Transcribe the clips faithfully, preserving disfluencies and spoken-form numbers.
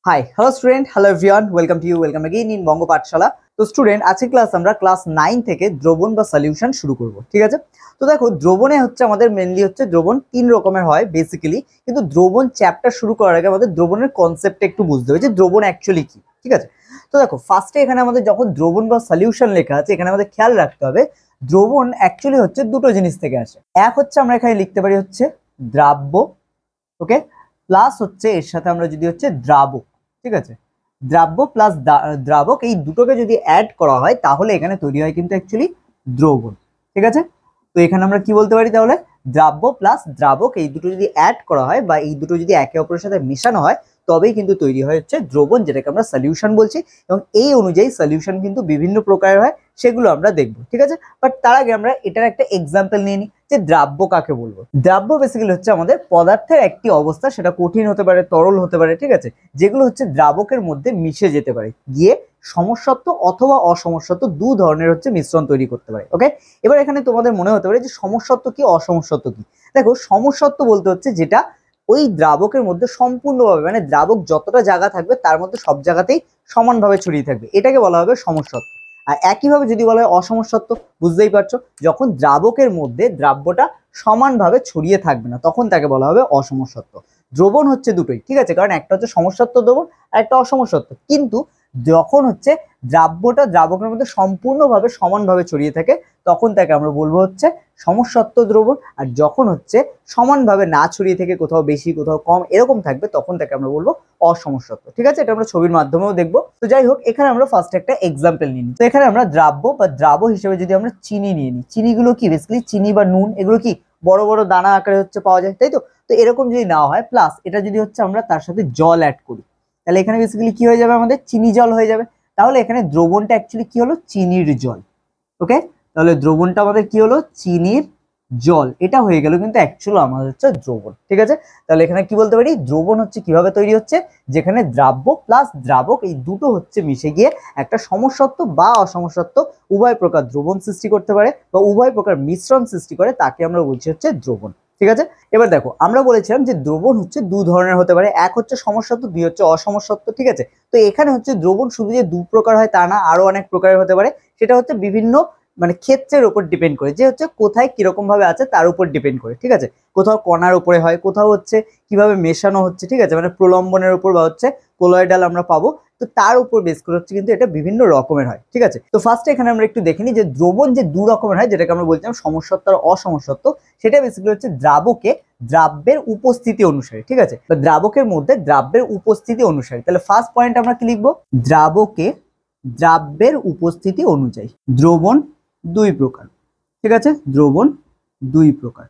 High hello student, hello everyone, welcome to you welcome again in Banga Pathshala. তো student, আজকে class আমরা class nine থেকে দ্রবণ বা সলিউশন শুরু করব, ঠিক আছে? তো দেখো, দ্রবণে হচ্ছে আমাদের মেনলি হচ্ছে দ্রবণ তিন রকমের হয় বেসিক্যালি, কিন্তু দ্রবণ চ্যাপ্টার শুরু করার আগে আমাদের দ্রবণের কনসেপ্টটা একটু বুঝতে হবে যে দ্রবণ অ্যাকচুয়ালি কি, ঠিক আছে? তো দেখো, ফার্স্টে এখানে আমাদের যখন দ্রবণ বা সলিউশন লেখা আছে, এখানে আমাদের খেয়াল রাখতে হবে দ্রবণ অ্যাকচুয়ালি হচ্ছে দুটো জিনিস থেকে আসে। এক হচ্ছে আমরা এখানে লিখতে পারি হচ্ছে দ্রাব্য, ওকে, প্লাস হচ্ছে এর সাথে আমরা যদি হচ্ছে দ্রাবক, ঠিক আছে? দ্রাব্য প্লাস দ্রাবক এই দুটোকে যদি অ্যাড করা হয় তাহলে এখানে তৈরি হয় কিন্তু অ্যাকচুয়ালি দ্রবণ, ঠিক আছে? তো এখানে আমরা কি বলতে পারি তাহলে, দ্রাব্য প্লাস দ্রাবক এই দুটো যদি অ্যাড করা হয় বা এই দুটো যদি একে অপরের সাথে মেশানো হয় তবেই কিন্তু তৈরি হয় হচ্ছে দ্রবণ, যেটাকে আমরা সলিউশন বলছি। এবং এই অনুযায়ী সলিউশন কিন্তু বিভিন্ন প্রকারের হয়, সেগুলো আমরা দেখবো, ঠিক আছে? বাট তার আগে আমরা এটার একটা এক্সাম্পল নিয়ে নিই যে দ্রাব্য কাকে বলবো। দ্রাব্য বেসিক্যালি হচ্ছে আমাদের পদার্থের একটি অবস্থা, সেটা কঠিন হতে পারে, তরল হতে পারে, ঠিক আছে? যেগুলো হচ্ছে দ্রাবকের মধ্যে মিশে যেতে পারে, গিয়ে সমসত্ব অথবা অসমসত্ব দু ধরনের হচ্ছে মিশ্রণ তৈরি করতে পারে, ওকে? এবার এখানে তোমাদের মনে হতে পারে যে সমসত্ব কি অসমসত্ব কি। দেখো, সমসত্ব বলতে হচ্ছে যেটা ওই দ্রাবকের মধ্যে সম্পূর্ণভাবে, মানে দ্রাবক যতটা জায়গা থাকবে তার মধ্যে সব জায়গাতেই সমানভাবে ছড়িয়ে থাকবে, এটাকে বলা হবে সমসত্ব। আর একইভাবে যদি বলা হয় অসমসত্ব, বুঝতেই পারছো, যখন দ্রাবকের মধ্যে দ্রাব্যটা সমানভাবে ছড়িয়ে থাকবে না তখন তাকে বলা হবে অসমসত্ব। দ্রবণ হচ্ছে দুটোই, ঠিক আছে? কারণ একটা হচ্ছে সমসত্ব দ্রবণ আর একটা অসমসত্ব, কিন্তু যখন হচ্ছে দ্রাব্যটা দ্রাবকের মধ্যে সম্পূর্ণভাবে সমানভাবে ছড়িয়ে থাকে তখন তাকে আমরা বলবো হচ্ছে সমসত্ব দ্রবণ। আর যখন হচ্ছে সমানভাবে না ছড়িয়ে থেকে কোথাও বেশি কোথাও কম এরকম থাকবে তখন তাকে আমরা বলবো অসমসত্ব, ঠিক আছে? এটা আমরা ছবির মাধ্যমেও দেখবো। তো যাই হোক, এখানে আমরা ফার্স্ট একটা এক্সাম্পল নিই। তো এখানে আমরা দ্রাব্য বা দ্রাব হিসেবে যদি আমরা চিনি নিয়ে নিই, চিনিগুলো কি বেসিক্যালি চিনি বা নুন, এগুলো কি বড় বড় দানা আকারে হচ্ছে পাওয়া যায়, তাই তো? তো এরকম যদি না হয়, প্লাস এটা যদি হচ্ছে আমরা তার সাথে জল অ্যাড করি, তাহলে এখানে বেসিক্যালি কি হয়ে যাবে, আমাদের চিনি জল হয়ে যাবে। তাহলে এখানে দ্রবণটা অ্যাকচুয়ালি কি হলো, চিনির জল, ওকে? তাহলে দ্রবণটা আমাদের কি হলো, চিনির জল, এটা হয়ে গেল কিন্তু অ্যাকচুয়ালি আমাদের হচ্ছে দ্রবণ, ঠিক আছে? তাহলে এখানে কি বলতে পারি, দ্রবণ হচ্ছে কিভাবে তৈরি হচ্ছে, যেখানে দ্রাব্য প্লাস দ্রাবক এই দুটো হচ্ছে মিশে গিয়ে একটা সমসত্ব বা অসমসত্ব উভয় প্রকার দ্রবণ সৃষ্টি করতে পারে বা উভয় প্রকার মিশ্রণ সৃষ্টি করে, তাকে আমরা বলছি হচ্ছে দ্রবণ, ঠিক আছে? এবার দেখো, আমরা বলেছিলাম যে দ্রবণ হচ্ছে দু ধরনের হতে পারে, এক হচ্ছে সমসত্ব, দুই হচ্ছে অসমসত্ব, ঠিক আছে? তো এখানে হচ্ছে দ্রবণ শুধু যে দু প্রকার হয় তা না, আরো অনেক প্রকারের হতে পারে। সেটা হচ্ছে বিভিন্ন মানে ক্ষেত্রের উপর ডিপেন্ড করে, যে হচ্ছে কোথায় কিরকম ভাবে আছে তার উপর ডিপেন্ড করে, ঠিক আছে? কোথাও কণার উপরে হয়, কোথাও হচ্ছে কিভাবে মেশানো হচ্ছে, ঠিক আছে? মানে প্রলম্বনের উপর বা হচ্ছে কোলয়েডাল আমরা পাবো, তো তার উপর বেস করে হচ্ছে কিন্তু এটা বিভিন্ন রকমের হয়, ঠিক আছে? তো ফার্স্টে এখানে আমরা একটু দেখে নিই যে দ্রবণ যে দু রকমের হয়, যেটাকে আমরা বলছিলাম সমসত্ব আর অসমসত্ব, সেটা বেসিক্যালি হচ্ছে দ্রাবকে দ্রাব্যের উপস্থিতি অনুসারে, ঠিক আছে? তো দ্রাবকের মধ্যে দ্রাব্যের উপস্থিতি অনুসারে, তাহলে ফার্স্ট পয়েন্ট আমরা কি লিখবো, দ্রাবকে দ্রাব্যের উপস্থিতি অনুযায়ী দ্রবণ দুই প্রকার, ঠিক আছে? দ্রবণ দুই প্রকার।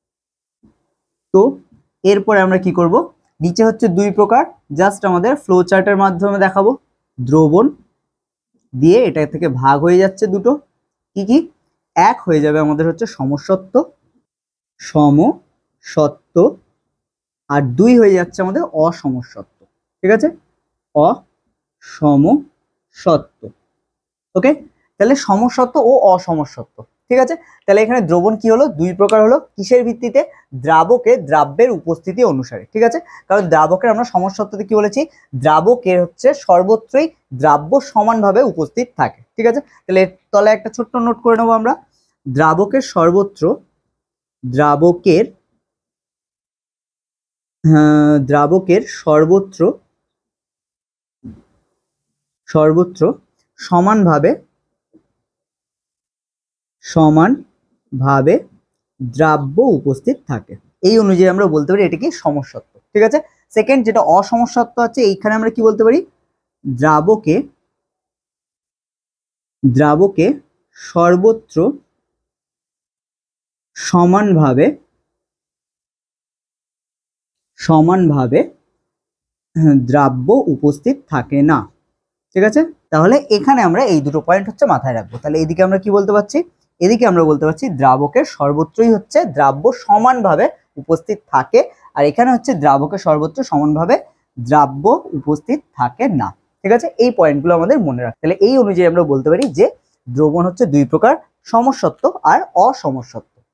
তো এরপরে আমরা কি করব, নিচে হচ্ছে দুই প্রকার, জাস্ট আমাদের ফ্লো চার্টের মাধ্যমে দেখাবো। দ্রবণ দিয়ে এটা থেকে ভাগ হয়ে যাচ্ছে দুটো, কি কি, এক হয়ে যাবে আমাদের হচ্ছে সমসত্ব, সমসত্ব, আর দুই হয়ে যাচ্ছে আমাদের অসমসত্ব, ঠিক আছে? অসমসত্ব, ওকে? তাহলে সমসত্ব ও অসমসত্ব, ঠিক আছে? তাহলে এখানে দ্রবণ কি হলো, দুই প্রকার হলো, কিসের ভিত্তিতে, দ্রাবকে দ্রাব্যের উপস্থিতি অনুসারে, ঠিক আছে? কারণ দ্রাবকের আমরা সমসত্বতে কি বলেছি, দ্রাবকের হচ্ছে সর্বত্রই দ্রাব্য সমানভাবে উপস্থিত থাকে, ঠিক আছে? তাহলে তলে একটা ছোট্ট নোট করে নেবো আমরা, দ্রাবকের সর্বত্র দ্রাবকের আহ দ্রাবকের সর্বত্র সর্বত্র সমানভাবে সমানভাবে দ্রাব্য উপস্থিত থাকে, এই অনুযায়ী আমরা বলতে পারি এটা কি সমসত্ব, ঠিক আছে? সেকেন্ড যেটা অসমসত্ব আছে, এইখানে আমরা কি বলতে পারি, দ্রাবকে দ্রাবকে সর্বত্র সমানভাবে সমানভাবে দ্রাব্য উপস্থিত থাকে না, ঠিক আছে? তাহলে এখানে আমরা এই দুটো পয়েন্ট হচ্ছে মাথায় রাখবো। তাহলে এদিকে আমরা কি বলতে পারছি, এদিকে আমরা বলতে পারছি দ্রাবকের সর্বত্রই হচ্ছে দ্রাব্য সমানভাবে উপস্থিত থাকে, আর এখানে হচ্ছে দ্রাবকের সর্বত্র সমানভাবে দ্রাব্য উপস্থিত থাকে না, ঠিক আছে? এই পয়েন্টগুলো আমাদের মনে রাখতে, তাহলে এই অনুযায়ী আমরা বলতে পারি যে দ্রবণ হচ্ছে দুই প্রকার, সমসত্ব আর অসমসত্ব,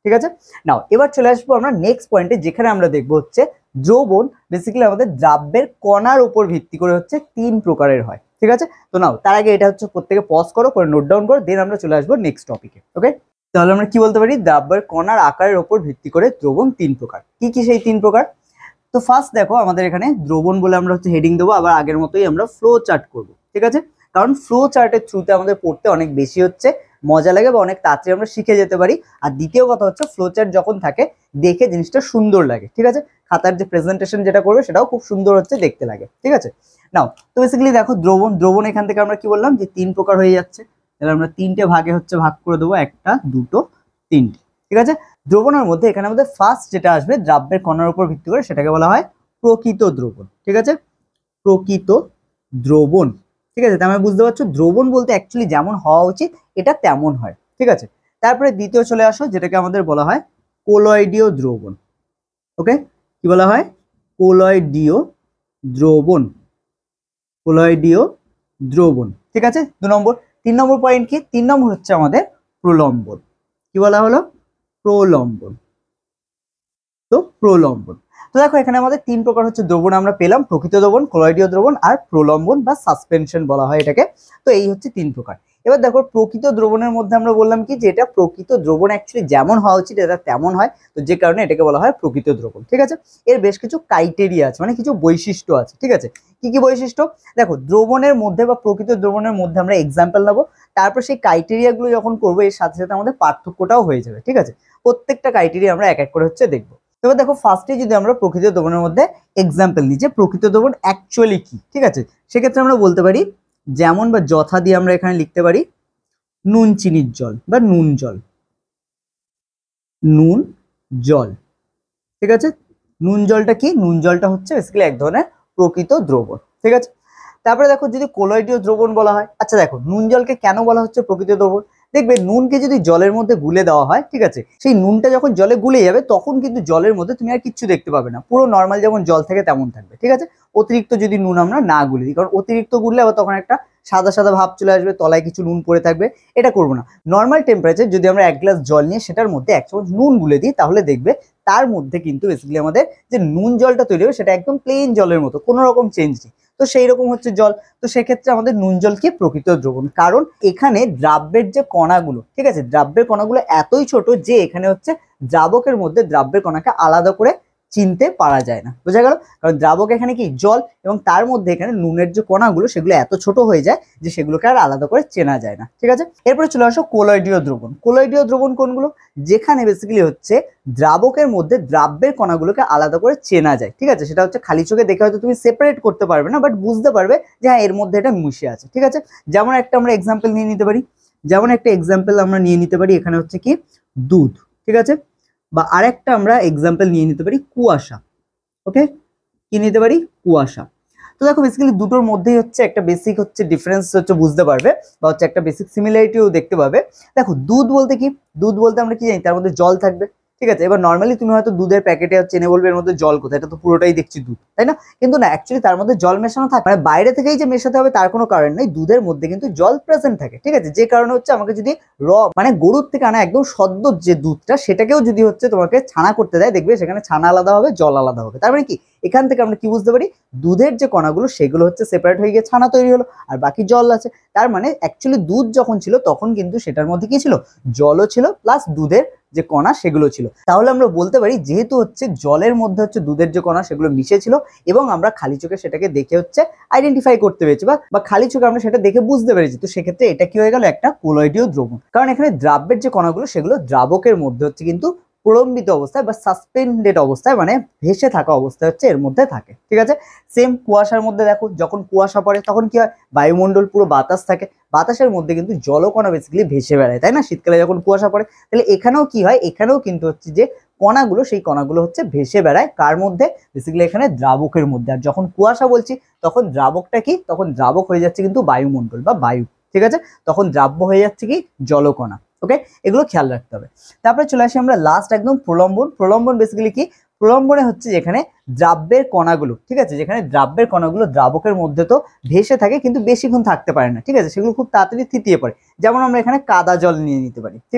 ঠিক আছে। নাও এবার চলে আসবো আমরা নেক্সট পয়েন্টে, যেখানে আমরা দেখবো হচ্ছে দ্রবণ বেসিক্যালি আমাদের দ্রাব্যের কণার উপর ভিত্তি করে হচ্ছে তিন প্রকারের হয়, ঠিক আছে। তো নাও তার আগে এটা হচ্ছে প্রত্যেকে পজ করো, করে নোট ডাউন করো, দেন আমরা চলে আসবো নেক্সট টপিকে। ওকে, তাহলে আমরা কি বলতে পারি, দ্রাব্যের কণার আকারের উপর ভিত্তি করে দ্রবণ তিন প্রকার। কি কি সেই তিন প্রকার? তো ফার্স্ট দেখো আমাদের এখানে দ্রবণ বলে আমরা হচ্ছে হেডিং দেবো, আবার আগের মতোই আমরা ফ্লো চার্ট করবো, ঠিক আছে। কারণ ফ্লো চার্টের থ্রুতে আমাদের পড়তে অনেক বেশি হচ্ছে মজা লাগে বা অনেক তাড়াতাড়ি আমরা শিখে যেতে পারি। আর দ্বিতীয় কথা হচ্ছে ফ্লো চার্ট যখন থাকে দেখে জিনিসটা সুন্দর লাগে, ঠিক আছে। খাতার যে প্রেজেন্টেশন যেটা করবে সেটাও খুব সুন্দর হচ্ছে দেখতে লাগে, ঠিক আছে। নাও তো বেসিক্যালি দেখো দ্রবণ দ্রবণ এখান থেকে আমরা কি বললাম যে তিন প্রকার হয়ে যাচ্ছে। তাহলে আমরা তিনটে ভাগে হচ্ছে ভাগ করে দেবো, একটা দুটো তিনটে, ঠিক আছে। দ্রবণের মধ্যে এখানে আমাদের ফার্স্ট যেটা আসবে দ্রাব্যের কণার উপর ভিত্তি করে, সেটাকে বলা হয় প্রকৃত দ্রবণ, ঠিক আছে। প্রকৃত দ্রবণ, ঠিক আছে। তার মানে বুঝতে পারছো দ্রবণ বলতে অ্যাকচুয়ালি যেমন হওয়া উচিত এটা তেমন হয়, ঠিক আছে। তারপরে দ্বিতীয় চলে আসো, যেটাকে আমাদের বলা হয় কোলয়েডীয় দ্রবণ। ওকে, কি বলা হয়? কোলয়েডীয় দ্রবণ, কোলয়েডীয় দ্রবণ, ঠিক আছে। দু নম্বর। তিন নম্বর পয়েন্ট কি? তিন নম্বর হচ্ছে আমাদের প্রলম্বন। কি বলা হলো? প্রলম্বন। তো প্রলম্বন, তো দেখো এখানে আমাদের তিন প্রকার হচ্ছে দ্রবণ আমরা পেলাম, প্রকৃত দ্রবণ, কোলয়েডীয় দ্রবণ আর প্রলম্বন বা সাসপেনশন বলা হয় এটাকে। তো এই হচ্ছে তিন প্রকার। এবার দেখো প্রকৃত দ্রবণের মধ্যে আমরা বললাম কি যে এটা প্রকৃত দ্রবণ অ্যাকচুয়ালি যেমন হওয়া উচিত এটা তেমন হয়, তো যে কারণে এটাকে বলা হয় প্রকৃত দ্রবণ, ঠিক আছে। এর বেশ কিছু ক্রাইটেরিয়া আছে, মানে কিছু বৈশিষ্ট্য আছে, ঠিক আছে। কি কি বৈশিষ্ট্য? দেখো দ্রবণের মধ্যে বা প্রকৃত দ্রবণের মধ্যে আমরা এক্সাম্পল নেবো, তারপর সেই ক্রাইটেরিয়াগুলো যখন করবো এর সাথে সাথে আমাদের পার্থক্যটাও হয়ে যাবে, ঠিক আছে। প্রত্যেকটা ক্রাইটেরিয়া আমরা এক এক করে হচ্ছে দেখবো। তবে দেখো ফার্স্টে যদি আমরা প্রকৃত দ্রবণের মধ্যে এক্সাম্পল নিই যে প্রকৃত দ্রবণ অ্যাকচুয়ালি কি, ঠিক আছে, সেক্ষেত্রে আমরা বলতে পারি যেমন বা যথা দিয়ে আমরা এখানে লিখতে পারি নুন চিনির জল বা নুন জল, নুন জল, ঠিক আছে। নুন জলটা কি? নুন জলটা হচ্ছে বেসিক্যালি এক ধরনের প্রকৃত দ্রবণ, ঠিক আছে। তারপরে দেখো যদি কোলয়েডীয় দ্রবণ বলা হয়, আচ্ছা দেখো নুন জলকে কেন বলা হচ্ছে প্রকৃত দ্রবণ? দেখবে নুনকে যদি জলের মধ্যে গুলে দেওয়া হয়, ঠিক আছে, সেই নুনটা যখন জলে গুলে যাবে তখন কিন্তু জলের মধ্যে তুমি আর কিচ্ছু দেখতে পাবে না, পুরো নর্মাল যেমন জল থাকে তেমন থাকবে, ঠিক আছে। অতিরিক্ত যদি নুন আমরা না গুলে দিই, কারণ অতিরিক্ত গুললে আবার তখন একটা সাদা সাদা ভাব চলে আসবে, তলায় কিছু নুন পড়ে থাকবে, এটা করবো না। নর্মাল টেম্পারেচার যদি আমরা এক গ্লাস জল নিয়ে সেটার মধ্যে এক চামচ নুন গুলে দিই, তাহলে দেখবে তার মধ্যে কিন্তু বেসিক্যালি আমাদের যে নুন জলটা তৈরি হবে সেটা একদম প্লেন জলের মতো, কোনো রকম চেঞ্জ নেই। তো সেই রকম হচ্ছে জল। তো সেক্ষেত্রে আমাদের নুন জল কি? প্রকৃত দ্রবণ, কারণ এখানে দ্রাব্যের যে কণাগুলো, ঠিক আছে, দ্রাব্যের কণাগুলো এতই ছোট যে এখানে হচ্ছে দ্রাবকের মধ্যে দ্রাব্যের কণাকে আলাদা করে চিনতে পারা যায় না, বোঝা গেল? কারণ দ্রাবক এখানে কি জল, এবং তার মধ্যে এখানে নুনের যে কণাগুলো সেগুলো এত ছোট হয়ে যায় যে সেগুলোকে আর আলাদা করে চেনা যায় না, ঠিক আছে। এরপরে চলে আসো কোলয়েডীয় দ্রবণ। কোলয়েডীয় দ্রবণ কোনগুলো? যেখানে বেসিক্যালি হচ্ছে দ্রাবকের মধ্যে দ্রাব্যের কণাগুলোকে আলাদা করে চেনা যায়, ঠিক আছে। সেটা হচ্ছে খালি চোখে দেখে হয়তো তুমি সেপারেট করতে পারবে না, বাট বুঝতে পারবে যে হ্যাঁ এর মধ্যে এটা মিশে আছে, ঠিক আছে। যেমন একটা আমরা এক্সাম্পল নিয়ে নিতে পারি, যেমন একটা এক্সাম্পল আমরা নিয়ে নিতে পারি এখানে হচ্ছে কি দুধ, ঠিক আছে। বা আরেকটা আমরা এক্সাম্পল নিয়ে নিতে পারি কুয়াশা। ওকে, কি নিতে পারি? কুয়াশা। তো দেখো বেসিক্যালি দুটোর মধ্যেই হচ্ছে একটা বেসিক হচ্ছে ডিফারেন্স হচ্ছে বুঝতে পারবে, বা হচ্ছে একটা বেসিক সিমিলারিটিও দেখতে পাবে। দেখো দুধ বলতে কি? দুধ বলতে আমরা কি জানি? তার মধ্যে জল থাকবে, ঠিক আছে। এবার নর্মালি তুমি হয়তো দুধের প্যাকেটে হচ্ছে এনে বলবে এর মধ্যে জল কোথায়, এটা তো পুরোটাই দেখছি দুধ, তাই না? কিন্তু না, অ্যাকচুয়ালি তার মধ্যে জল মেশানো থাকে, মানে বাইরে থেকেই যে মেশাতে হবে তার কোনো কারণ নেই, দুধের মধ্যে কিন্তু জল প্রেজেন্ট থাকে, ঠিক আছে। যে কারণে হচ্ছে আমাকে যদি র মানে গরুর থেকে আনা একদম সদ্য যে দুধটা সেটাকেও যদি হচ্ছে তোমাকে ছানা করতে দেয়, দেখবে সেখানে ছানা আলাদা হবে, জল আলাদা হবে। তার মানে কি এখান থেকে আমরা কি বুঝতে পারি? দুধের যে কণাগুলো সেগুলো হচ্ছে সেপারেট হয়ে গিয়ে ছানা তৈরি হলো, আর বাকি জল আছে। তার মানে অ্যাকচুয়ালি দুধ যখন ছিল তখন কিন্তু সেটার মধ্যে কি ছিল? জলও ছিল প্লাস দুধের যে কণা সেগুলো ছিল। তাহলে আমরা বলতে পারি যেহেতু হচ্ছে জলের মধ্যে হচ্ছে দুধের যে কণা সেগুলো মিশে ছিল, এবং আমরা খালি চোখে সেটাকে দেখে হচ্ছে আইডেন্টিফাই করতে পেরেছি, বা বা খালি চোখে আমরা সেটা দেখে বুঝতে পেরেছি, তো সেক্ষেত্রে এটা কি হয়ে গেল? একটা কোলয়েডীয় দ্রবণ। কারণ এখানে দ্রাব্যের যে কণাগুলো সেগুলো দ্রাবকের মধ্যে হচ্ছে কিন্তু প্রলম্বিত অবস্থায় বা সাসপেন্ডেড অবস্থায়, মানে ভেসে থাকা অবস্থায় হচ্ছে এর মধ্যে থাকে, ঠিক আছে। সেম কুয়াশার মধ্যে দেখো যখন কুয়াশা পড়ে তখন কি হয়? বায়ুমণ্ডল পুরো বাতাস থাকে, বাতাসের মধ্যে কিন্তু জলকণা বেসিক্যালি ভেসে বেড়ায়, তাই না? শীতকালে যখন কুয়াশা পড়ে, তাহলে এখানেও কি হয়? এখানেও কিন্তু হচ্ছে যে কণাগুলো, সেই কণাগুলো হচ্ছে ভেসে বেড়ায় কার মধ্যে? বেসিক্যালি এখানে দ্রাবকের মধ্যে। আর যখন কুয়াশা বলছি তখন দ্রাবকটা কি? তখন দ্রাবক হয়ে যাচ্ছে কিন্তু বায়ুমণ্ডল বা বায়ু, ঠিক আছে। তখন দ্রাব্য হয়ে যাচ্ছে কি? জলকণা। ওকে, এগুলো খেয়াল রাখতে হবে। তারপরে চলে আসি আমরা লাস্ট একদম প্রলম্বন। প্রলম্বন বেসিক্যালি কি? প্রলম্বনে হচ্ছে যেখানে দ্রাব্যের কণাগুলো, ঠিক আছে, যেখানে দ্রাব্যের কণাগুলো দ্রাবকের মধ্যে তো ভেসে থাকে কিন্তু বেশিক্ষণ থাকতে পারে না, ঠিক আছে, সেগুলো খুব তাড়াতাড়ি থিতিয়ে পড়ে। যেমন আমরা এখানে কাদা জল নিয়ে নিতে পারি, ঠিক আছে।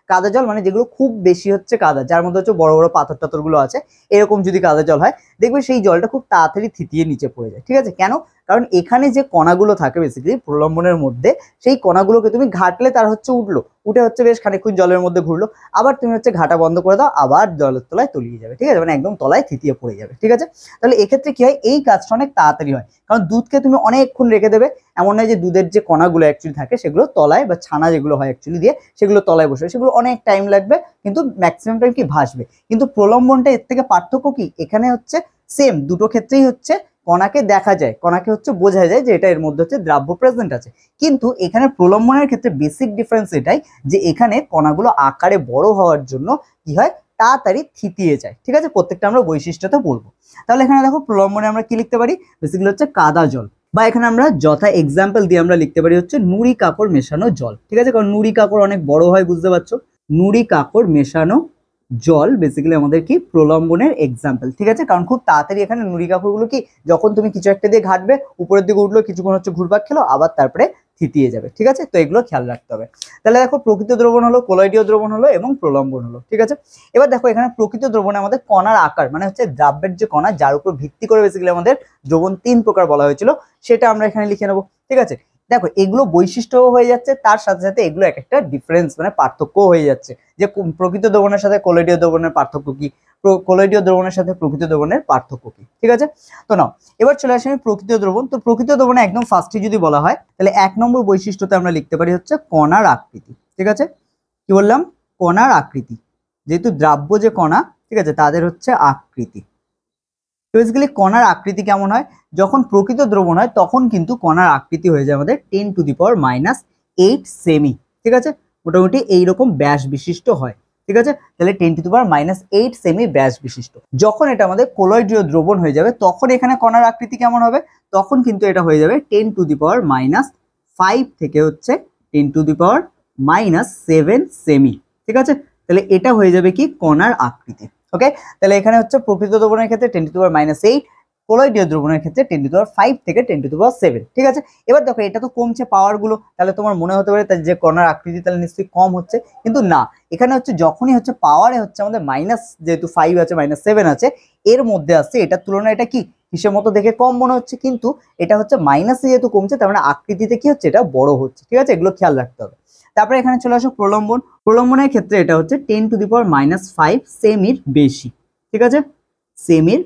কাদা জল মানে যেগুলো খুব বেশি হচ্ছে কাদা, যার মধ্যে হচ্ছে বড় বড় পাথর টাথর গুলো আছে, এরকম যদি কাদা জল হয় দেখবে সেই জলটা খুব তাড়াতাড়ি থিতিয়ে নিচে পড়ে যায়। ঠিক আছে, কেন? কারণ এখানে যে কণাগুলো থাকে বেসিক্যালি প্রলম্বনের মধ্যে, সেই কণাগুলোকে তুমি ঘাটলে তার হচ্ছে উঠলো, উঠে হচ্ছে বেশ খানিকক্ষণ জলের মধ্যে ঘুরলো, আবার তুমি হচ্ছে ঘাটা বন্ধ করে দাও, আবার জলের তলায় তলিয়ে যাবে। ঠিক আছে, মানে একদম তলায় থিতিয়ে পড়ে যাবে। ঠিক আছে, তাহলে এক্ষেত্রে কি হয়, এই কাজটা অনেক তাড়াতাড়ি হয়, কারণ দুধকে তুমি অনেকক্ষণ রেখে দেবে, এমন নয় যে দুধের যে কণাগুলো অ্যাকচুয়ালি থাকে সেগুলো তলায়, বা ছানা যেগুলো হয় অ্যাকচুয়ালি দিয়ে সেগুলো তলায় বসে, সেগুলো অনেক টাইম লাগবে, কিন্তু ম্যাক্সিমাম টাইম কি ভাসবে। কিন্তু প্রলম্বনটা এর থেকে পার্থক্য কি, এখানে হচ্ছে সেম দুটো ক্ষেত্রেই হচ্ছে কণাকে দেখা যায়, কণাকে হচ্ছে বোঝা যায় যে এটা এর মধ্যে হচ্ছে দ্রাব্য প্রেজেন্ট আছে, কিন্তু এখানে প্রলম্বনের ক্ষেত্রে বেসিক ডিফারেন্স এটাই যে এখানে কণাগুলো আকারে বড় হওয়ার জন্য কি হয়, তাড়াতাড়ি থিতিয়ে যায়। ঠিক আছে, প্রত্যেকটা আমরা বৈশিষ্ট্যটা বলবো। তাহলে এখানে দেখো প্রলম্বনে আমরা কি লিখতে পারি, বেসিক্যালি হচ্ছে কাদা জল, বা এখানে আমরা যথা এক্সাম্পল দিয়ে আমরা লিখতে পারি হচ্ছে নুড়ি কাকড় মেশানো জল। ঠিক আছে, কারণ নুড়ি কাকড় অনেক বড় হয়, বুঝতে পারছো, নুড়ি কাকড় মেশানো জল বেসিক্যালি আমাদের কি প্রলম্বনের এক্সাম্পল। ঠিক আছে, কারণ খুব তাড়াতাড়ি এখানে নুড়ি কাকড়গুলো কি যখন তুমি কিছু একটা দিয়ে ঘাটবে, উপরের দিকে উঠলো, কিছুক্ষণ হচ্ছে ঘুরপাক খেলো, আবার তারপরে থিতিয়ে যাবে। ঠিক আছে, তো এগুলো খেয়াল রাখতে হবে। তাহলে দেখো প্রকৃত দ্রবণ হলো, কোলয়েডীয় দ্রবণ হলো এবং প্রলম্বন হলো। ঠিক আছে, এবার দেখো এখানে প্রকৃত দ্রবণে আমাদের কণার আকার মানে হচ্ছে দ্রাব্যের যে কণা, যার উপর ভিত্তি করে বেসিক্যালি আমাদের দ্রবণ তিন প্রকার বলা হয়েছিল, সেটা আমরা এখানে লিখে নেবো। ঠিক আছে, দেখো এগুলো বৈশিষ্ট্য হয়ে যাচ্ছে, তার সাথে সাথে এগুলো এক একটা ডিফারেন্স মানে পার্থক্য হয়ে যাচ্ছে, যে প্রকৃত দ্রবণের সাথে কোলয়েডীয় দ্রবণের পার্থক্য কি, কোলয়েডীয় দ্রবণের সাথে প্রকৃত দ্রবণের পার্থক্য কি। ঠিক আছে, তো নাও এবার চলে আসি আমি প্রকৃত দ্রবণ। তো প্রকৃত দ্রবণে একদম ফার্স্টে যদি বলা হয়, তাহলে এক নম্বর বৈশিষ্ট্যতে আমরা লিখতে পারি হচ্ছে কণার আকৃতি। ঠিক আছে, কি বললাম, কণার আকৃতি, যেহেতু দ্রাব্য যে কণা, ঠিক আছে, তাদের হচ্ছে আকৃতি। বেসিক্যালি কণার আকৃতি কেমন হয়, যখন প্রকৃত দ্রবণ হয় তখন কিন্তু কণার আকৃতি হয়ে যায় আমাদের ten to the power minus eight সেমি। ঠিক আছে, মোটামুটি এইরকম ব্যাস বিশিষ্ট হয়। ঠিক আছে, তাহলে ten to the power minus eight সেমি ব্যাস বিশিষ্ট। যখন এটা আমাদের কোলয়েডীয় দ্রবণ হয়ে যাবে, তখন এখানে কণার আকৃতি কেমন হবে, তখন কিন্তু এটা হয়ে যাবে ten to the power minus five থেকে হচ্ছে ten to the power minus seven সেমি। ঠিক আছে, তাহলে এটা হয়ে যাবে কি কণার আকৃতি। ওকে, তাহলে এখানে হচ্ছে প্রকৃত দ্রবণের ক্ষেত্রে ten to the power minus eight, কোলয়েডীয় দ্রবণের ক্ষেত্রে ten to the power five থেকে ten to the power seven. ঠিক আছে, এবার দেখো এটা তো কমছে পাওয়ার গুলো, তাহলে তোমার মনে হতে পারে যে কণার আকৃতি তাহলে নিশ্চয়ই কম হচ্ছে, কিন্তু না, এখানে হচ্ছে যখনই হচ্ছে পাওয়ারে হচ্ছে আমাদের মাইনাস, যেহেতু ফাইভ আছে মাইনাস সেভেন আছে এর মধ্যে আসছে, এটার তুলনায় এটা কি হিসেব মতো দেখে কম মনে হচ্ছে, কিন্তু এটা হচ্ছে মাইনাসে যেহেতু কমছে, তার মানে আকৃতিতে কি হচ্ছে, এটা বড় হচ্ছে। ঠিক আছে, এগুলো খেয়াল রাখতে হবে। তারপরে এখানে চলে আসো প্রলম্বন। প্রলম্বনের ক্ষেত্রে এটা হচ্ছে ten to the power minus five সেমির বেশি। ঠিক আছে, সেমির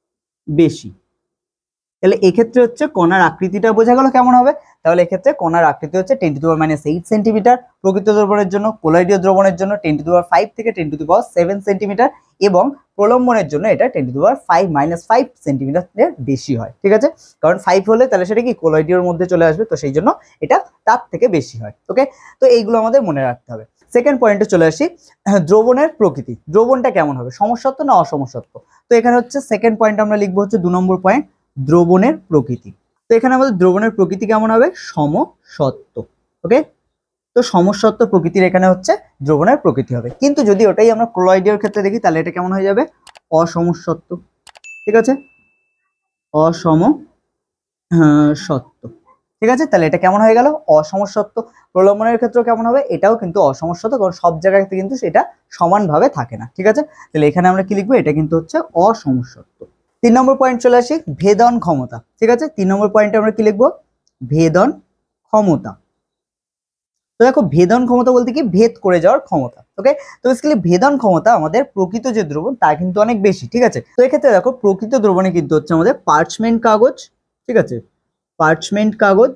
বেশি। তাহলে এক্ষেত্রে হচ্ছে কণার আকৃতিটা বোঝা গেল কেমন হবে। তাহলে এক্ষেত্রে কণার আকৃতি হচ্ছে ten to the power minus eight centimetre প্রকৃত দ্রবণের জন্য, কোলয়েডীয় দ্রবণের জন্য ten to the power five থেকে ten to the power seven centimetre, এবং প্রলম্বনের জন্য এটা ten to the power five minus five সেন্টিমিটারের বেশি হয়। ঠিক আছে, কারণ ফাইভ হলে তাহলে সেটা কি কোলয়েডীয়র মধ্যে চলে আসবে, তো সেই জন্য এটা তার থেকে বেশি হয়। ওকে, তো এইগুলো আমাদের মনে রাখতে হবে। সেকেন্ড পয়েন্টে চলে আসি, দ্রবণের প্রকৃতি, দ্রবণটা কেমন হবে, সমসত্ব না অসমসত্ব। তো এখানে হচ্ছে সেকেন্ড পয়েন্ট আমরা লিখবো হচ্ছে দু নম্বর পয়েন্ট, দ্রবণের প্রকৃতি। তো এখানে আমাদের দ্রবণের প্রকৃতি কেমন হবে, সমসত্ব। ওকে, তো সমসত্ব প্রকৃতির এখানে হচ্ছে দ্রবণের প্রকৃতি হবে, কিন্তু যদি ওটাই আমরা কোলয়েডীয়র ক্ষেত্রে দেখি তাহলে এটা কেমন হয়ে যাবে, অসমসত্ব। ঠিক আছে, অসমসত্ব। ঠিক আছে, তাহলে এটা কেমন হয়ে গেল, অসমসত্ব। প্রলম্বনের ক্ষেত্রেও কেমন হবে, এটাও কিন্তু অসমসত্ব, কারণ সব জায়গাতে কিন্তু সেটা সমানভাবে থাকে না। ঠিক আছে, তাহলে এখানে আমরা কি লিখবো, এটা কিন্তু হচ্ছে অসমসত্ব। তিন নম্বর পয়েন্ট চলে আসি, ভেদন ক্ষমতা। ঠিক আছে, তিন নম্বর পয়েন্টে আমরা কি লিখবো, ভেদন ক্ষমতা। তো দেখো ভেদন ক্ষমতা বলতে কি, ভেদ করে যাওয়ার ক্ষমতা। ওকে, তো বেসিক্যালি ভেদন ক্ষমতা আমাদের প্রকৃত যে দ্রবণ তার কিন্তু অনেক বেশি। ঠিক আছে, তো এক্ষেত্রে দেখো প্রকৃত দ্রবণে কিন্তু হচ্ছে আমাদের পার্চমেন্ট কাগজ, ঠিক আছে, পার্চমেন্ট কাগজ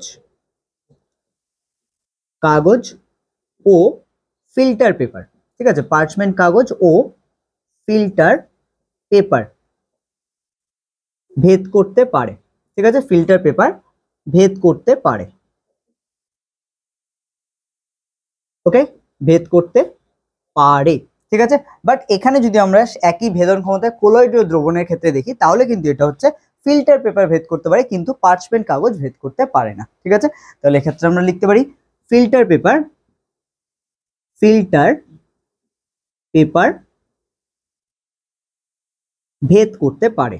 কাগজ ও ফিল্টার পেপার। ঠিক আছে, পার্চমেন্ট কাগজ ও ফিল্টার পেপার ভেদ করতে পারে। ঠিক আছে, ফিল্টার পেপার ভেদ করতে পারে। ওকে, ভেদ করতে পারে। ঠিক আছে, বাট এখানে যদি আমরা একই ভেদন ক্ষমতায় কোলয়েডীয় দ্রবণের ক্ষেত্রে দেখি, তাহলে কিন্তু এটা হচ্ছে ফিল্টার পেপার ভেদ করতে পারে, কিন্তু পার্চমেন্ট কাগজ ভেদ করতে পারে না। ঠিক আছে, তাহলে এক্ষেত্রে আমরা লিখতে পারি ফিল্টার পেপার ফিল্টার পেপার ভেদ করতে পারে।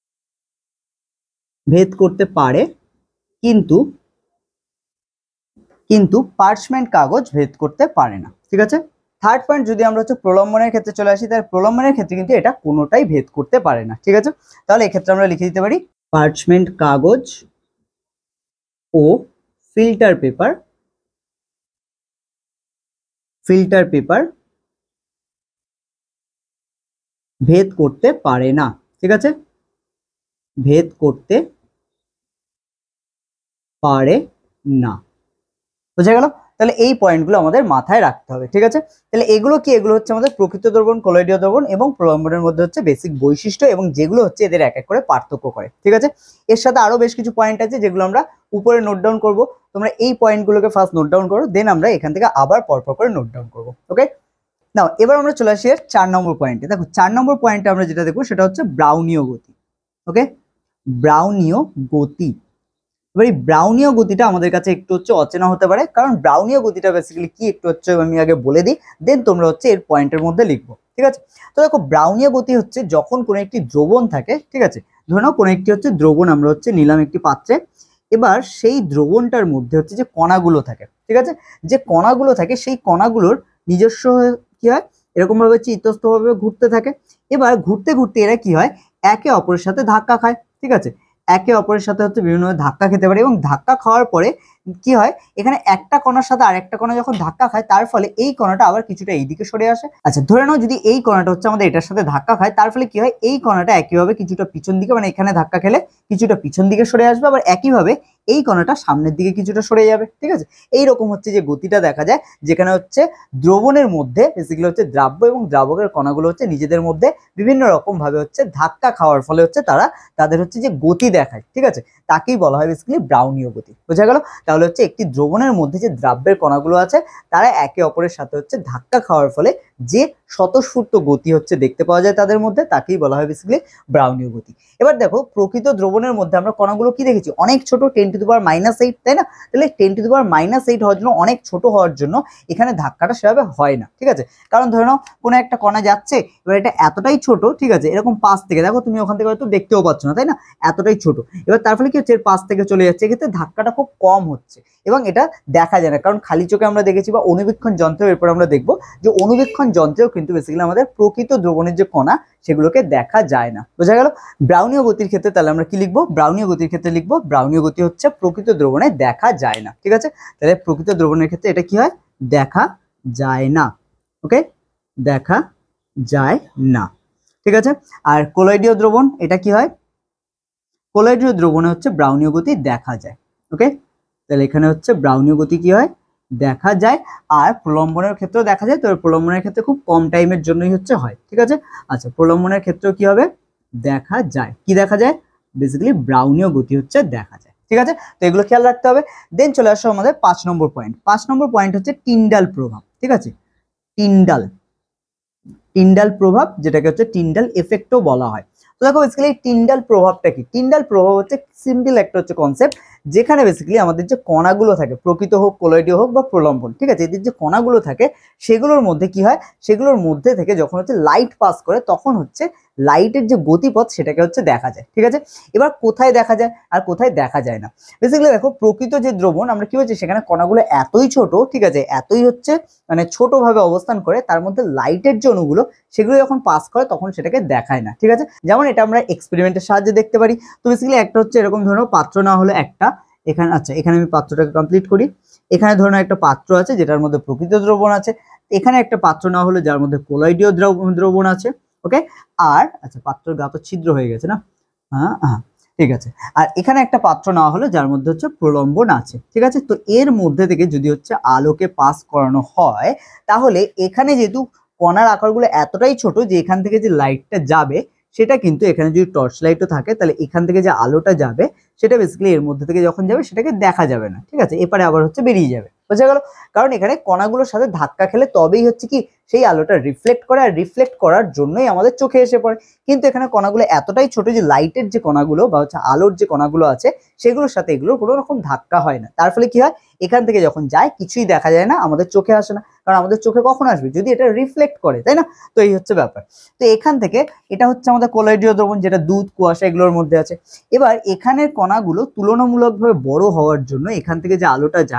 ভেদ করতে পারে, কিন্তু কিন্তু পার্চমেন্ট কাগজ ভেদ করতে পারে না। ঠিক আছে, থার্ড পয়েন্ট যদি আমরা হচ্ছে প্রলম্বনের ক্ষেত্রে চলে আসি, তাহলে প্রলম্বনের ক্ষেত্রে কিন্তু এটা কোনোটাই ভেদ করতে পারে না। ঠিক আছে, তাহলে এক্ষেত্রে আমরা লিখে দিতে পারি পার্চমেন্ট কাগজ ও ফিল্টার পেপার ফিল্টার পেপার ভেদ করতে পারে না। ঠিক আছে, ভেদ করতে পারে না। বোঝা গেল? তাহলে এই পয়েন্টগুলো আমাদের মাথায় রাখতে হবে। ঠিক আছে, তাহলে এগুলো কি? এগুলো হচ্ছে আমাদের প্রকৃত দ্রবণ, কলোয়েডীয় দ্রবণ এবং প্রলম্বনের মধ্যে হচ্ছে বেসিক বৈশিষ্ট্য এবং যেগুলো হচ্ছে এদের এক এক করে পার্থক্য করে। ঠিক আছে, এর সাথে আরো বেশ কিছু পয়েন্ট আছে যেগুলো আমরা উপরে নোট ডাউন করবো। তোমরা এই পয়েন্টগুলোকে ফার্স্ট নোট ডাউন করো, দেন আমরা এখান থেকে আবার পরপর করে নোট ডাউন করবো। ওকে, নাও এবার আমরা চলে আসি এর চার নম্বর পয়েন্টে। দেখো চার নম্বর পয়েন্টে আমরা যেটা দেখবো সেটা হচ্ছে ব্রাউনীয় গতি। ওকে, ব্রাউনীয় গতি। এবার এই ব্রাউনীয় গতিটা আমাদের কাছে একটু হচ্ছে অচেনা হতে পারে, কারণ ব্রাউনীয় গতিটা বেসিক্যালি কি একটু হচ্ছে আমি আগে বলে দিই, দেন তোমরা হচ্ছে এর পয়েন্টের মধ্যে লিখবো। ঠিক আছে, তো দেখো ব্রাউনীয় গতি হচ্ছে যখন কোনো একটি দ্রবণ থাকে। ঠিক আছে, ধরে নাও কোনো একটি হচ্ছে দ্রবণ আমরা হচ্ছে নিলাম একটি পাত্রে, এবার সেই দ্রবণটার মধ্যে হচ্ছে যে কণাগুলো থাকে। ঠিক আছে, যে কণাগুলো থাকে সেই কণাগুলোর নিজস্ব কি হয়, এরকম ভাবে চিত্তস্থভাবে ঘুরতে থাকে। এবার ঘুরতে ঘুরতে এরা কি হয়, একে অপরের সাথে ধাক্কা খায়। ঠিক আছে, একে অপরের সাথে হচ্ছে বিভিন্ন ধাক্কা খেতে পারে এবং ধাক্কা খাওয়ার পরে কি হয়, এখানে একটা কণার সাথে আরেকটা কণা যখন ধাক্কা খায় তার ফলে এই কণাটা আবার কিছুটা এইদিকে সরে আসে। আচ্ছা ধরে নাও যদি এই কণাটা হচ্ছে আমাদের এটার সাথে ধাক্কা খায়, তার ফলে কি হয়, এই কণাটা একইভাবে কিছুটা পিছন দিকে, মানে এখানে ধাক্কা খেলে কিছুটা পিছন দিকে সরে আসবে, আবার একইভাবে এই কণাটা সামনের দিকে কিছুটা সরে যাবে। ঠিক আছে, এইরকম হচ্ছে যে গতিটা দেখা যায়, যেখানে হচ্ছে দ্রবণের মধ্যে বেসিক্যালি হচ্ছে দ্রাব্য এবং দ্রাবকের কণাগুলো হচ্ছে নিজেদের মধ্যে বিভিন্ন রকম ভাবে হচ্ছে ধাক্কা খাওয়ার ফলে হচ্ছে তারা তাদের হচ্ছে যে গতি দেখায়। ঠিক আছে, তাকেই বলা হয় বেসিক্যালি ব্রাউনীয় গতি। বোঝা গেল? তাহলে হচ্ছে একটি দ্রবণের মধ্যে যে দ্রাব্যের কণাগুলো আছে তারা একে অপরের সাথে হচ্ছে ধাক্কা খাওয়ার ফলে যে স্বতঃস্ফূর্ত গতি হচ্ছে দেখতে পাওয়া যায় তাদের মধ্যে, তাকেই বলা হয় বেসিক্যালি ব্রাউনীয় গতি। এবার দেখো প্রকৃত দ্রবণের মধ্যে আমরা কণাগুলো কি দেখেছি, অনেক ছোট, ten to the power minus eight, তাই না? তাহলে ten to the power minus eight হওয়ার জন্য, অনেক ছোট হওয়ার জন্য এখানে ধাক্কাটা সেভাবে হয় না। ঠিক আছে, কারণ ধরে নাও কোনো একটা কণা যাচ্ছে, এবার এটা এতটাই ছোট, ঠিক আছে, এরকম পাশ থেকে দেখো তুমি ওখান থেকে হয়তো দেখতেও পাচ্ছ না, তাই না? এতটাই ছোট, এবার তার ফলে কি হচ্ছে, এর পাশ থেকে চলে যাচ্ছে, এক্ষেত্রে ধাক্কাটা খুব কম হচ্ছে এবং এটা দেখা যায় না, কারণ খালি চোখে আমরা দেখেছি বা অনুবীক্ষণ যন্ত্রেও এরপর আমরা দেখবো যে অনুবীক্ষণ যন্ত্রেও কিন্তু বেসিক্যালি আমাদের প্রকৃত দ্রবণের যে কণা সেগুলোকে দেখা যায় না। বোঝা গেল? ব্রাউনীয় গতির ক্ষেত্রে তাহলে আমরা কি লিখবো, ব্রাউনীয় গতির ক্ষেত্রে লিখবো ব্রাউনীয় গতি হচ্ছে প্রকৃত দ্রবণে দেখা যায় না। ঠিক আছে, তাহলে প্রকৃত দ্রবণের ক্ষেত্রে এটা কি হয়, দেখা যায় না। ওকে, দেখা যায় না। ঠিক আছে, আর কোলয়েডীয় দ্রবণ এটা কি হয়, কোলয়েডীয় দ্রবণে হচ্ছে ব্রাউনীয় গতি দেখা যায়। ওকে, তাহলে এখানে হচ্ছে ব্রাউনীয় গতি কি হয়, দেখা যায়। আর প্রলম্বনের ক্ষেত্রেও দেখা যায়, তবে প্রলম্বনের ক্ষেত্রে খুব কম টাইমের জন্যই হচ্ছে হয়। ঠিক আছে, আচ্ছা প্রলম্বনের ক্ষেত্রেও কি হবে, দেখা যায়। কি দেখা যায়, বেসিক্যালি ব্রাউনীয় গতি হচ্ছে দেখা যায়। ঠিক আছে, তো এগুলো খেয়াল রাখতে হবে। দেন চলে আসো আমাদের পাঁচ নম্বর পয়েন্ট। পাঁচ নম্বর পয়েন্ট হচ্ছে টিন্ডাল প্রভাব। ঠিক আছে, টিন্ডাল টিন্ডাল প্রভাব, যেটাকে হচ্ছে টিন্ডাল এফেক্টও বলা হয়। তো দেখো বেসিক্যালি টিন্ডাল প্রভাবটা কি, টিন্ডাল প্রভাব হচ্ছে সিম্পল একটা হচ্ছে কনসেপ্ট, যেখানে বেসিক্যালি আমাদের যে কণাগুলো থাকে, প্রকৃত হোক, কোলয়েডীয় হোক বা প্রলম্বন, ঠিক আছে, এদের যে কণাগুলো থাকে সেগুলোর মধ্যে কি হয়, সেগুলোর মধ্যে থেকে যখন হচ্ছে লাইট পাস করে তখন হচ্ছে লাইটের যে গতিপথ সেটাকে হচ্ছে দেখা যায়। ঠিক আছে, এবার কোথায় দেখা যায় আর কোথায় দেখা যায় না, বেসিক্যালি দেখো প্রকৃত যে দ্রবণ আমরা কি হচ্ছে সেখানে কণাগুলো এতই ছোট, ঠিক আছে, এতই হচ্ছে মানে ছোট ভাবে অবস্থান করে, তার মধ্যে লাইটের যে অণুগুলো সেগুলো যখন পাস করে তখন সেটাকে দেখায় না। ঠিক আছে, যেমন এটা আমরা এক্সপেরিমেন্টের সাহায্যে দেখতে পারি। তো বেসিক্যালি একটা হচ্ছে এরকম ধরো পাত্র না হলে একটা এখানে, আচ্ছা এখানে আমি পাত্রটাকে কমপ্লিট করি। এখানে ধরো একটা পাত্র আছে যেটার মধ্যে প্রকৃত দ্রবণ আছে, এখানে একটা পাত্র না হলে যার মধ্যে কোলয়েডীয় দ্রবণ আছে। ওকে, আর আচ্ছা পাত্রের গা তো ছিদ্র হয়ে গেছে না, হ্যাঁ হ্যাঁ ঠিক আছে, আর এখানে একটা পাত্র না হলে যার মধ্যে হচ্ছে প্রলম্বন আছে। ঠিক আছে, তো এর মধ্যে থেকে যদি হচ্ছে আলোকে পাস করানো হয়, তাহলে এখানে যেহেতু কণার আকারগুলো এতটাই ছোট যে এখান থেকে যে লাইটটা যাবে সেটা কিন্তু, এখানে যদি টর্চ লাইটও থাকে তাহলে এখান থেকে যে আলোটা যাবে সেটা বেসিক্যালি এর মধ্যে থেকে যখন যাবে সেটাকে দেখা যাবে না। ঠিক আছে, এপারে আবার হচ্ছে বেরিয়ে যাবে। বোঝা গেল? কারণ এখানে কণাগুলোর সাথে ধাক্কা খেলে তবেই হচ্ছে কি সেই আলোটা রিফ্লেক্ট করে, আর রিফ্লেক্ট করার জন্যই আমাদের চোখে এসে পড়ে। কিন্তু এখানে কণাগুলো এতটাই ছোট যে লাইটের যে কণাগুলো বা হচ্ছে আলোর যে কণাগুলো আছে সেগুলোর সাথে এগুলোর কোনো রকম ধাক্কা হয় না। তার ফলে কি হয়, এখান থেকে যখন যায় কিছুই দেখা যায় না, আমাদের চোখে আসে না, কারণ আমাদের চোখে কখন আসবে, যদি এটা রিফ্লেক্ট করে, তাই না? তো এই হচ্ছে ব্যাপার। তো এখান থেকে এটা হচ্ছে আমাদের কোলয়েডীয় দ্রবণ, যেটা দুধ, কুয়াশা এগুলোর মধ্যে আছে। এবার এখানের কণাগুলো তুলনামূলকভাবে বড় হওয়ার জন্য এখান থেকে যে আলোটা যায়,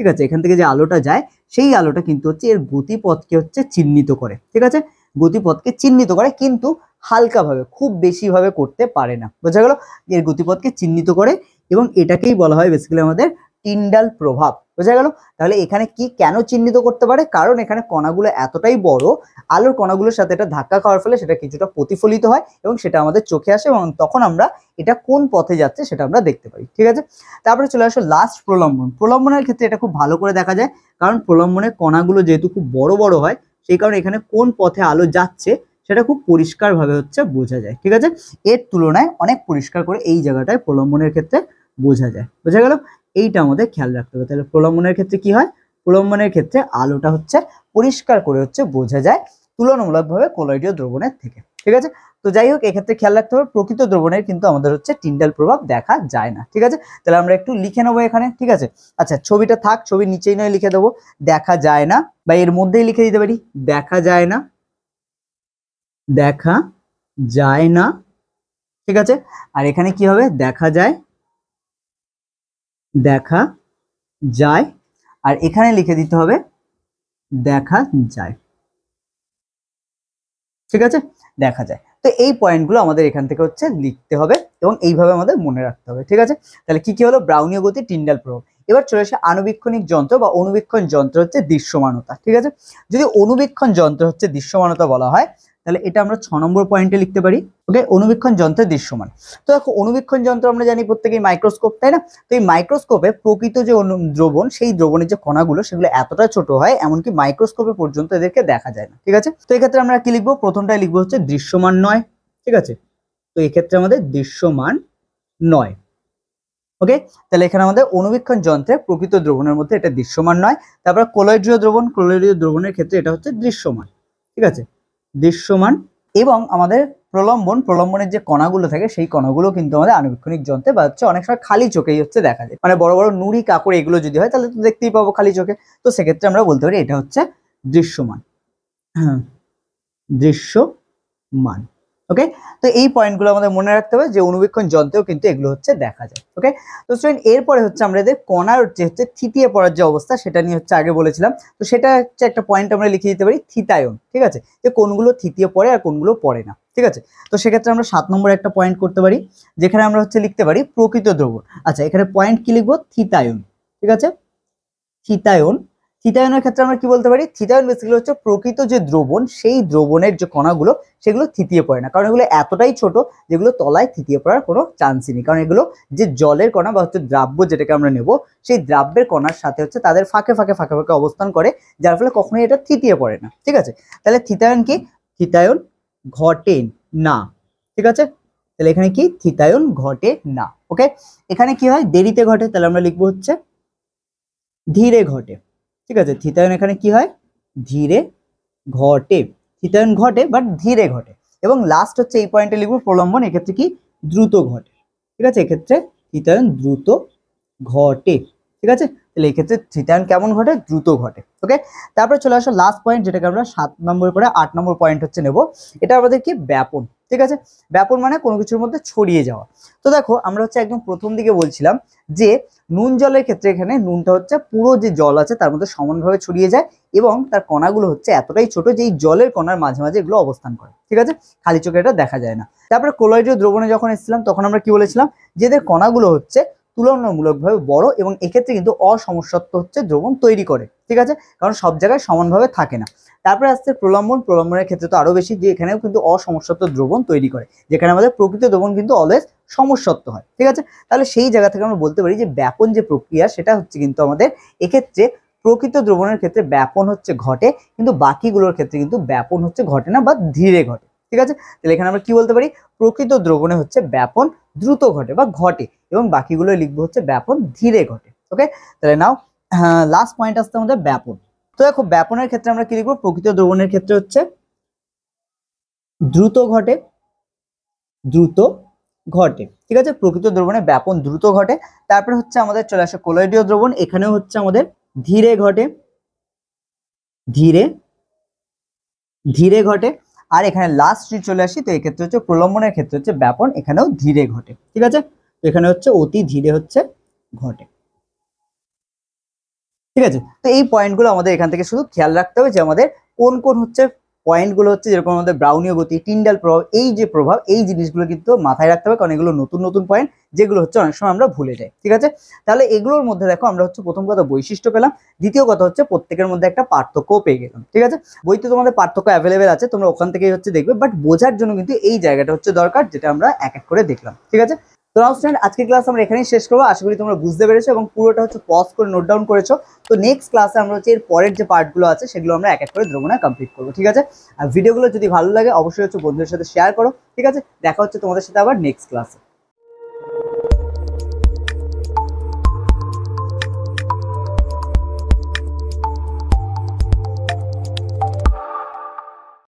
ঠিক আছে, এখান থেকে যে আলোটা যায় সেই আলোটা কিন্তু হচ্ছে এর গতিপথকে হচ্ছে চিহ্নিত করে, ঠিক আছে, গতিপথকে চিহ্নিত করে, কিন্তু হালকাভাবে, খুব বেশিভাবে করতে পারে না। বোঝা গেল? এর গতিপথকে চিহ্নিত করে এবং এটাকেই বলা হয় বেসিক্যালি আমাদের টিন্ডাল প্রভাব। বোঝা গেল? তাহলে এখানে কি কেন চিহ্নিত করতে পারে? কারণ এখানে কণাগুলো এতটাই বড়, আলোর কণাগুলোর সাথে এটা ধাক্কা খাওয়ার ফলে সেটা কিছুটা প্রতিফলিত হয় এবং সেটা আমাদের চোখে আসে এবং তখন আমরা এটা কোন পথে যাচ্ছে সেটা আমরা দেখতে পাই, ঠিক আছে। তারপরে চলে আসো লাস্ট প্রলম্বন। প্রলম্বনের ক্ষেত্রে এটা খুব ভালো করে দেখা যায়, কারণ প্রলম্বনের কণাগুলো যেহেতু খুব বড় বড় হয়, সেই কারণে এখানে কোন পথে আলো যাচ্ছে সেটা খুব পরিষ্কারভাবে হচ্ছে বোঝা যায়, ঠিক আছে। এর তুলনায় অনেক পরিষ্কার করে এই জায়গাটায় প্রলম্বনের ক্ষেত্রে বোঝা যায়। বোঝা গেল? এইটা আমাদের খেয়াল রাখতে হবে। তাহলে প্রলম্বনের ক্ষেত্রে কি হয়? প্রলম্বনের ক্ষেত্রে আলোটা হচ্ছে পরিষ্কার করে হচ্ছে বোঝা যায় তুলনামূলকভাবে কলয়েডীয় দ্রবণের থেকে, ঠিক আছে। তো যাই হোক, এক্ষেত্রে খেয়াল রাখতে হবে প্রকৃত দ্রবণের কিন্তু আমাদের হচ্ছে টিন্ডাল প্রভাব দেখা যায় না, ঠিক আছে। তাহলে আমরা একটু লিখে নেবো এখানে, ঠিক আছে। আচ্ছা, ছবিটা থাক, ছবির নিচেই নয় লিখে দেবো দেখা যায় না, বা এর মধ্যেই লিখে দিতে পারি দেখা যায় না, দেখা যায় না, ঠিক আছে। আর এখানে কি হবে? দেখা যায়, দেখা যায়, আর এখানে লিখে দিতে হবে দেখা যায়, ঠিক আছে, দেখা যায়। তো এই পয়েন্টগুলো আমাদের এখান থেকে হচ্ছে লিখতে হবে এবং এইভাবে আমাদের মনে রাখতে হবে, ঠিক আছে। তাহলে কি কি হলো? ব্রাউনীয় গতি, টিন্ডাল প্রভাব। এবার চলে আসে আণুবীক্ষণিক যন্ত্র বা অনুবীক্ষণ যন্ত্র হচ্ছে দৃশ্যমানতা, ঠিক আছে। যদি অনুবীক্ষণ যন্ত্র হচ্ছে দৃশ্যমানতা বলা হয়, তাহলে এটা আমরা ছ নম্বর পয়েন্টে লিখতে পারি। ওকে, অনুবীক্ষণ যন্ত্রের দৃশ্যমান। তো দেখো, অনুবীক্ষণ যন্ত্র আমরা জানি প্রত্যেকেই মাইক্রোস্কোপ, তাই না? তো এই মাইক্রোস্কোপে প্রকৃত যে দ্রবণ, সেই দ্রবণের যে কণাগুলো সেগুলো এতটা ছোট হয় এমনকি মাইক্রোস্কোপে পর্যন্ত এদেরকে দেখা যায় না, ঠিক আছে। তো এক্ষেত্রে আমরা কি লিখবো? প্রথমটাই লিখবো হচ্ছে দৃশ্যমান নয়, ঠিক আছে। তো এক্ষেত্রে আমাদের দৃশ্যমান নয়। ওকে, তাহলে এখানে আমাদের অনুবীক্ষণ যন্ত্রে প্রকৃত দ্রবণের মধ্যে এটা দৃশ্যমান নয়। তারপর কলয়েডীয় দ্রবণ, কলয়েডীয় দ্রবণের ক্ষেত্রে এটা হচ্ছে দৃশ্যমান, ঠিক আছে, দৃশ্যমান। এবং আমাদের প্রলম্বন, প্রলম্বনের যে কণাগুলো থাকে সেই কণাগুলো কিন্তু আমাদের আণুবীক্ষণিক যন্ত্রে বা হচ্ছে অনেক সময় খালি চোখেই হচ্ছে দেখা যায়। মানে বড় বড় নুড়ি কাকড় এগুলো যদি হয় তাহলে তো দেখতেই পাবো খালি চোখে। তো সেক্ষেত্রে আমরা বলতে পারি এটা হচ্ছে দৃশ্যমান, হ্যাঁ, দৃশ্যমান। ওকে, তো এই পয়েন্টগুলো আমাদের মনে রাখতে হবে যে অনুবীক্ষণ যন্ত্রেও কিন্তু এগুলো হচ্ছে দেখা যায়। ওকে, তো স্টুডেন্ট এরপরে হচ্ছে আমরা এদের কণার যে হচ্ছে থিতিয়ে পড়ার যে অবস্থা সেটা নিয়ে হচ্ছে আগে বলেছিলাম। তো সেটা হচ্ছে একটা পয়েন্ট আমরা লিখে দিতে পারি থিতায়ন, ঠিক আছে, যে কোনগুলো থিতিয়ে পড়ে আর কোনগুলো পড়ে না, ঠিক আছে। তো সেক্ষেত্রে আমরা সাত নম্বরে একটা পয়েন্ট করতে পারি, যেখানে আমরা হচ্ছে লিখতে পারি প্রকৃত দ্রবণ। আচ্ছা, এখানে পয়েন্ট কি লিখবো? থিতায়ন, ঠিক আছে, থিতায়ন। থিতায়নের ক্ষেত্রে আমরা কি বলতে পারি? থিতায়ন বেসিক্যালি হচ্ছে প্রকৃত যে দ্রবণ, সেই দ্রবণের যে কণাগুলো সেগুলো থিতিয়ে পড়ে না, কারণ এগুলো এতটাই ছোট যেগুলো তলায় থিতিয়ে পড়ার কোনো চান্সই নেই, কারণ এগুলো যে জলের কণা বা হচ্ছে দ্রাব্য যেটাকে আমরা নেব, সেই দ্রাব্যের কণার সাথে হচ্ছে তাদের ফাঁকে ফাঁকে ফাঁকে ফাঁকে অবস্থান করে, যার ফলে কখনোই এটা থিতিয়ে পড়ে না, ঠিক আছে। তাহলে থিতায়ন কি? থিতায়ন ঘটে না, ঠিক আছে। তাহলে এখানে কি? থিতায়ন ঘটে না। ওকে, এখানে কি হয়? দেরিতে ঘটে, তাহলে আমরা লিখবো হচ্ছে ধীরে ঘটে, ঠিক আছে। থিতায়ন এখানে কি হয়? ধীরে ঘটে, থিতায়ন ঘটে বাট ধীরে ঘটে। এবং লাস্ট হচ্ছে এই পয়েন্টে লিখবো প্রলম্বন, এক্ষেত্রে কি? দ্রুত ঘটে, ঠিক আছে, এক্ষেত্রে থিতায়ন দ্রুত ঘটে, ঠিক আছে। তাহলে এক্ষেত্রে থিতায়ন কেমন ঘটে? দ্রুত ঘটে। ওকে, তারপরে চলে আসো লাস্ট পয়েন্ট, যেটাকে আমরা সাত নম্বর করে আট নম্বর পয়েন্ট হচ্ছে নেব। এটা আমাদের কি? ব্যাপন, ঠিক আছে। ব্যাপন মানে কোনো কিছুর মধ্যে ছড়িয়ে যাওয়া। তো দেখো, আমরা হচ্ছে একদম প্রথম দিকে বলছিলাম যে নুন জলের ক্ষেত্রে এখানে নুনটা হচ্ছে পুরো যে জল আছে তার মধ্যে সমানভাবে ছড়িয়ে যায় এবং তার কণাগুলো হচ্ছে এতটাই ছোট যে এই জলের কণার মাঝে মাঝে এগুলো অবস্থান করে, ঠিক আছে, খালি চোখে এটা দেখা যায় না। তারপরে কলয়েডীয় দ্রবণে যখন এসেছিলাম তখন আমরা কি বলেছিলাম? যে এদের কণাগুলো হচ্ছে তুলনামূলকভাবে বড় এবং এক্ষেত্রে কিন্তু অসমসত্ব হচ্ছে দ্রবণ তৈরি করে, ঠিক আছে, কারণ সব জায়গায় সমানভাবে থাকে না। তারপরে আসছে প্রলম্বন, প্রলম্বনের ক্ষেত্রে তো আরো বেশি, যে এখানেও কিন্তু অসমসত্ব দ্রবণ তৈরি করে, যেখানে আমাদের প্রকৃত দ্রবণ কিন্তু অলওয়েজ সমসত্ব হয়, ঠিক আছে। তাহলে সেই জায়গা থেকে আমরা বলতে পারি যে ব্যাপন যে প্রক্রিয়া সেটা হচ্ছে কিন্তু আমাদের এক্ষেত্রে প্রকৃত দ্রবণের ক্ষেত্রে ব্যাপন হচ্ছে ঘটে, কিন্তু বাকিগুলোর ক্ষেত্রে কিন্তু ব্যাপন হচ্ছে ঘটে না বা ধীরে ঘটে, ঠিক আছে। তাহলে এখানে আমরা কি বলতে পারি? প্রকৃত দ্রবণে হচ্ছে ব্যাপন দ্রুত ঘটে বা ঘটে এবং বাকিগুলো লিখবো হচ্ছে ব্যাপন ধীরে ঘটে। ওকে, তাহলে নাও লাস্ট পয়েন্ট আসছে আমাদের ব্যাপন। তো দেখো, ব্যাপনের ক্ষেত্রে আমরা কি লিখবো? প্রকৃত দ্রবণের ক্ষেত্রে হচ্ছে দ্রুত ঘটে, দ্রুত ঘটে, ঠিক আছে, প্রকৃত দ্রবণে ব্যাপন দ্রুত ঘটে। তারপরে হচ্ছে আমাদের চলে আসে কলয়েডীয় দ্রবণ, এখানেও হচ্ছে আমাদের ধীরে ঘটে, ধীরে ধীরে ঘটে। আর এখানে লাস্ট চলে আসি, তো এক্ষেত্রে হচ্ছে প্রলম্বনের ক্ষেত্রে হচ্ছে ব্যাপন, এখানেও ধীরে ঘটে, ঠিক আছে। তো এখানে হচ্ছে অতি ধীরে হচ্ছে ঘটে। ঠিক আছে। তো এই পয়েন্টগুলো আমাদের এখান থেকে শুধু খেয়াল রাখতে হবে যে আমাদের কোন কোন হচ্ছে পয়েন্টগুলো হচ্ছে, যেরকম আমাদের ব্রাউনীয় গতি, টিন্ডাল প্রভাব, এই যে প্রভাব, এই জিনিসগুলো কিন্তু মাথায় রাখতে হবে, কারণ এগুলো নতুন নতুন পয়েন্ট যেগুলো হচ্ছে অনেক সময় আমরা ভুলে যাই। ঠিক আছে, তাহলে এগুলোর মধ্যে দেখো আমরা হচ্ছে প্রথম কথা বৈশিষ্ট্য পেলাম, দ্বিতীয় কথা হচ্ছে প্রত্যেকের মধ্যে একটা পার্থক্যও পেয়ে গেলাম। ঠিক আছে, বইতে তোমাদের পার্থক্য অ্যাভেলেবেল আছে, তোমরা ওখান থেকেই হচ্ছে দেখবে, বাট বোঝার জন্য কিন্তু এই জায়গাটা হচ্ছে দরকার, যেটা আমরা এক এক করে দেখলাম। ঠিক আছে, তো নাও স্টুডেন্ট, আজকের ক্লাস আমরা এখানেই শেষ করবো। আশা করি তোমরা বুঝতে পেরেছো এবং পুরোটা হচ্ছে পজ করে নোট ডাউন করেছো। তো নেক্সট ক্লাসে আমরা হচ্ছে এর পরের যে পার্টগুলো আছে সেগুলো আমরা এক এক করে দ্রবণে কমপ্লিট করবো। ঠিক আছে, আর ভিডিওগুলো যদি ভালো লাগে অবশ্যই হচ্ছে বন্ধুদের সাথে শেয়ার করো। ঠিক আছে, দেখা হচ্ছে তোমাদের সাথে আবার নেক্সট ক্লাসে।